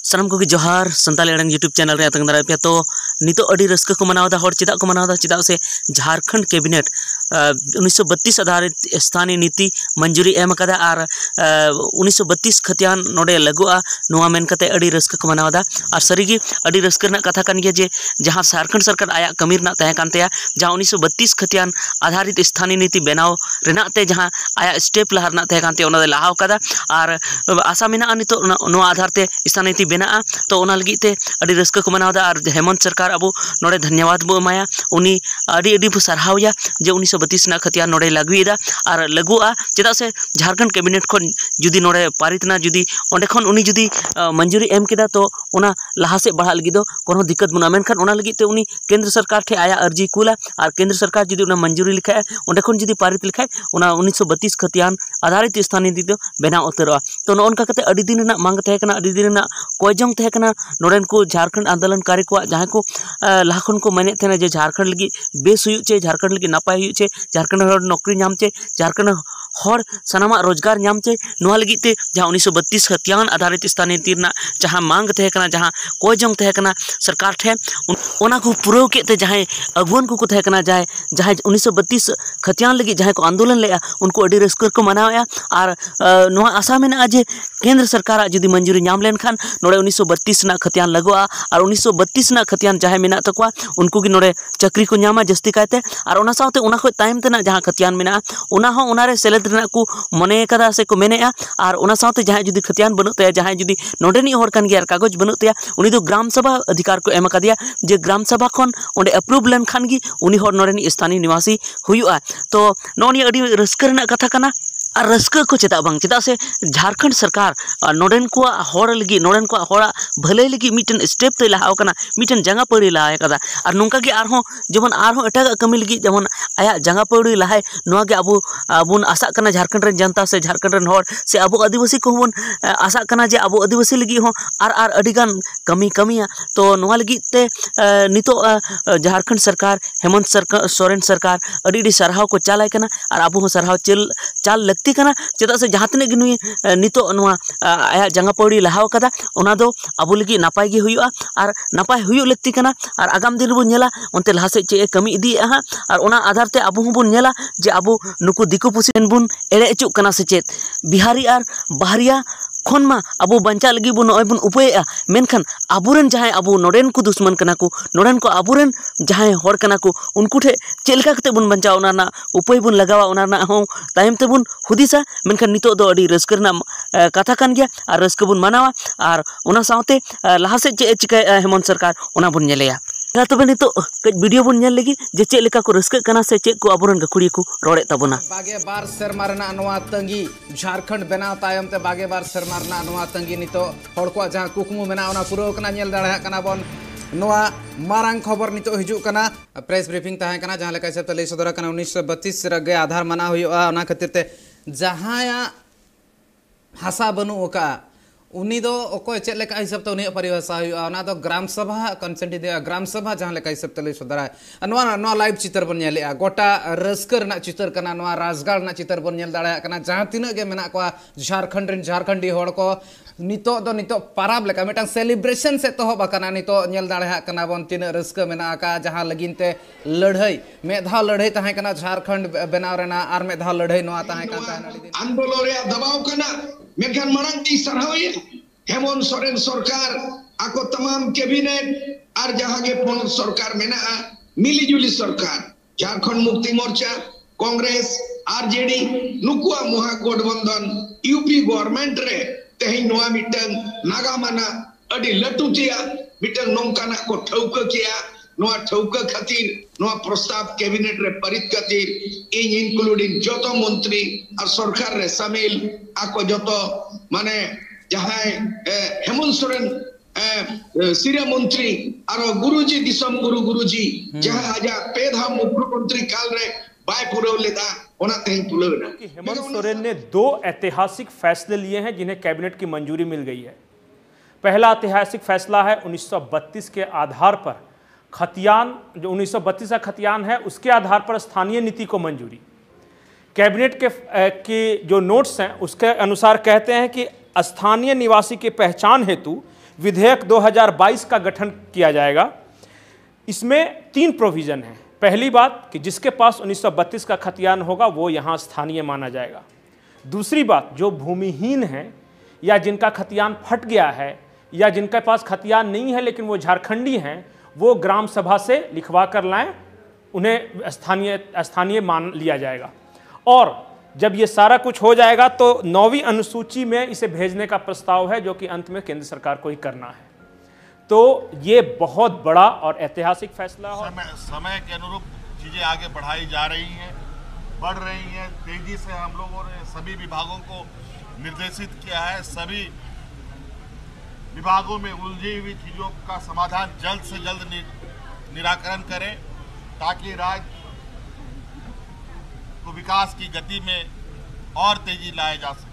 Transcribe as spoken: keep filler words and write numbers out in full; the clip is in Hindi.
सानम को जोहार संताली अड़ंग यूट्यूब चैनल रे तंग दारा पे तो नितो अड़ी रस्क को मनावदा हर चिदा को मनावदा चिदा से झारखंड कैबिनेट उन्नीस सौ बत्तीस आधारित स्थानीय नीति मंजूरी एम कदा और उन्नीस सौ बत्तीस खतियान नोडे लगुआ नोआ मेन कते अड़ी रस्क को मनावदा और सरीगी अड़ी रस्क रना कथा कान गया जे जहां झारखंड सरकार आया कमी रना तहे कान तया जहां उन्नीस सौ बत्तीस खतियान आधारित स्थानीय नीति बनाव रेना ते जहां आया स्टेप लहर ना तहे कान ते ओना लाहाव कदा और आशा मेना नितो नो आधार ते स्थानीय नीति बेना तो ओना लगी ते अड़ी रस्क को मनावदा और हेमंत सरकार अब नोडे धन्यवाद बो एमाया उनी अड़ी अड़ी बो सरहावया जे उन्नीस सौ बत्तीस ना खतियान नोडे लागुएदा और लगुआ चेदा से झारखंड कैबिनेट खन जुदी नोडे पारितना जुदी ओंडे खन उनी जुदी मंजूरी एम केदा तो ओना लहा से बढ़ा लगी दो कोनो दिक्कत बना मेनखान ओना लगी ते उनी केंद्र सरकार ठे आया अर्जी कुला और केंद्र सरकार जुदी ओना मंजूरी लिखाय ओंडे खन जुदी पारित लिखाय ओना उन्नीस सौ बत्तीस खतियान आधारित स्थानीय नीति बेना उतरवा तो नोनका कते अड़ी दिन ना मांग तहे कना अड़ी दिन ना कोयजोंग तहे कना नोडेन को झारखंड आंदोलनकारी को जहां को लाखन को मेने थे जे झारखंड लगी बेस हुई चे झारखंड लगी नपाय हुई चे झारखंड हर नौकरी नाम चे झारखंड हर सनामा रोजगार नाम चे नोआ लगी ते जहां उन्नीस सौ बत्तीस खतियान आधारित स्थानीय नीति ना जहां मांग तहे कना जहां कोयजोंग तहे कना सरकार ठे ओना को पुरव के ते जहां अगुवन को को तहे कना जाय जहां उन्नीस सौ बत्तीस खतियान लगी जहां को आंदोलन लेया उनको अडी रस्क को मनाया और नोआ आशा मेना जे केंद्र सरकार जुदी मंजूरी नाम लेन खान नोडे उन्नीस सौ बत्तीस ना खतियान लगुआ और उन्नीस सौ बत्तीस ना खतियान जहां मेना तकवा उनको की नोडे चक्री को नामा जस्ती कायते और ओना साथे ओना खो टाइम तेना जहां खतियान मेना ओना हो ओना रे सेलेद रेना को मने कदा से को मेनेआ और ओना साथे जहां जुदी खतियान बनु तया जहां जुदी नोडेनी हर कान गियार कागज बनु तया उनी दो ग्राम सभा अधिकार को एम कदिया जे ग्राम सभा खन ओंडे अप्रूव लेन खान गी उनी हर नोडेनी स्थानीय निवासी हुयुआ तो नोनी अडी रस्क रेना कथा कना और रस्क को चेता बांग चेता से झारखंड सरकार नोडेन को हर लगी नोडेन को हरा भले लगी मिटन स्टेप ते लहाव कना मिटन जंगा पड़ी लहाय कदा और नोंका के आरहो जेमन आरहो एटा कमी लगी जेमन आया जंगा पड़ी लहाय नोआ के अबो अबुन आशा कना झारखंड रे जनता से झारखंड रे हर से अबो आदिवासी को बन आशा कना जे अबो आदिवासी लगी हो आर आर अडिगान कमी कमिया तो नोआ लगी ते नितो झारखंड सरकार हेमंत सरकार सोरेन सरकार अडी अडी सरहाव को चालाय कना और अबो सरहाव चल चाल लगती कना चेदा से जहां तने नुई नितो नोआ आया जंगा पौड़ी लहाव कदा ओना दो अबो लगी नापाय गे हुयुआ और नापाय हुयु लगती कना और आगाम दिन बो नेला ओनते लहा से चे कमी इदी हा और ओना आधार ते अबो हबो नेला जे अबो नुकु दिकु पुसिन बुन एड़े अचुक कना से चेत बिहारी और बाहरिया खन मा अबो बंचा लगी बो नय बुन उपायआ मेनखान अबोरेन जहां अबो नोडेन को दुश्मन कना को नोडेन को अबोरेन जहां हर कना को उनको ठे चेलका कते बुन बंचा ओना ना उपाय बुन लगावा ओना ना हो टाइम ते बुन हुदिसा मेनखान नितो दो अडी रस्क रना कथा कान गया और रस्क बुन मनावा और ओना साथे लहा से चे चिका हेमंत सरकार ओना बुन नेलेया तबे नितो कज वीडियो बुन नेल लगी जे चे लेका को रस्क कना से चे को अबोरन गकुड़ी को रोड़े तबना बागे बार शर्मा रना नोआ तंगी झारखंड बनाव तायम ते बागे बार शर्मा रना नोआ तंगी नितो हड़ को जहां कुकमु मेना ओना पुरो कना नेल दाड़ा कना बन नोआ मारांग खबर नितो हिजु कना प्रेस ब्रीफिंग ताहे कना जहां लेका हिसाब ते लई सदरा कना उन्नीस सौ बत्तीस रगे आधार मना हुआ ओना खातिर ते जहां भाषा बनु ओका उनी दो ओको चेक लेका हिसाब ते उनी परिभाषा हुआ ओना दो ग्राम सभा कंसेंट दे ग्राम सभा जहां लेका हिसाब ते लई सदरा नोआ नोआ लाइव चित्र बन नेलेआ गोटा रस्क रना चित्र कना नोआ राजगाड़ ना चित्र बन नेल दाड़ा कना जहां तिना गे मेना को झारखंड रेन झारखंडी हड़ को नितो दो नितो पाराब लेका मेटा सेलिब्रेशन से तो बकना नितो नेल दाड़ा कना बन तिना रस्क मेना का जहां लगिनते लड़ाई मेधा लड़ाई ताहे कना झारखंड बनाव रेना आर मेधा लड़ाई नोआ ताहे का आंदोलन रे दबाव कना मेखान मारंग ती सरहावया हेमंत सोरेन सरकार आको तमाम कैबिनेट और जहां के पोन सरकार मेना मिलीजुली सरकार झारखंड मुक्ति मोर्चा कांग्रेस आरजेडी नुकुआ महागठबंधन यूपी गवर्नमेंट रे तेही नोआ मिटन नागामाना अडी लटुतिया मिटन नोंकाना को ठौका किया नोआ ठौका खातिर नोआ प्रस्ताव कैबिनेट रे परित खातिर इन इंक्लूडिंग जतो मंत्री और सरकार रे शामिल आको जतो माने जहां हेमंत सोरेन सिरिया मंत्री और गुरुजी दिसम गुरु गुरुजी जहां आजा पेधा मुख्यमंत्री काल रे बाय पुरव लेदा ओना तेही पुलना कि हेमंत सोरेन ने दो ऐतिहासिक फैसले लिए हैं जिन्हें कैबिनेट की मंजूरी मिल गई है। पहला ऐतिहासिक फैसला है उन्नीस सौ बत्तीस के आधार पर खतियान जो उन्नीस सौ बत्तीस का खतियान है उसके आधार पर स्थानीय नीति को मंजूरी। कैबिनेट के के जो नोट्स हैं उसके अनुसार कहते हैं कि स्थानीय निवासी की पहचान हेतु विधेयक दो हज़ार बाईस का गठन किया जाएगा। इसमें तीन प्रोविज़न हैं। पहली बात कि जिसके पास उन्नीस सौ बत्तीस का खतियान होगा वो यहाँ स्थानीय माना जाएगा। दूसरी बात, जो भूमिहीन हैं या जिनका खतियान फट गया है या जिनके पास खतियान नहीं है लेकिन वो झारखंडी हैं, वो ग्राम सभा से लिखवा कर लाएं, उन्हें स्थानीय स्थानीय मान लिया जाएगा। और जब ये सारा कुछ हो जाएगा तो नौवीं अनुसूची में इसे भेजने का प्रस्ताव है, जो कि अंत में केंद्र सरकार को ही करना है। तो ये बहुत बड़ा और ऐतिहासिक फैसला है। समय, समय के अनुरूप चीज़ें आगे बढ़ाई जा रही हैं, बढ़ रही हैं तेजी से। हम लोगों ने सभी विभागों को निर्देशित किया है, सभी विभागों में उलझी हुई चीज़ों का समाधान जल्द से जल्द नि, निराकरण करें, ताकि राज्य को विकास की गति में और तेजी लाया जा सके।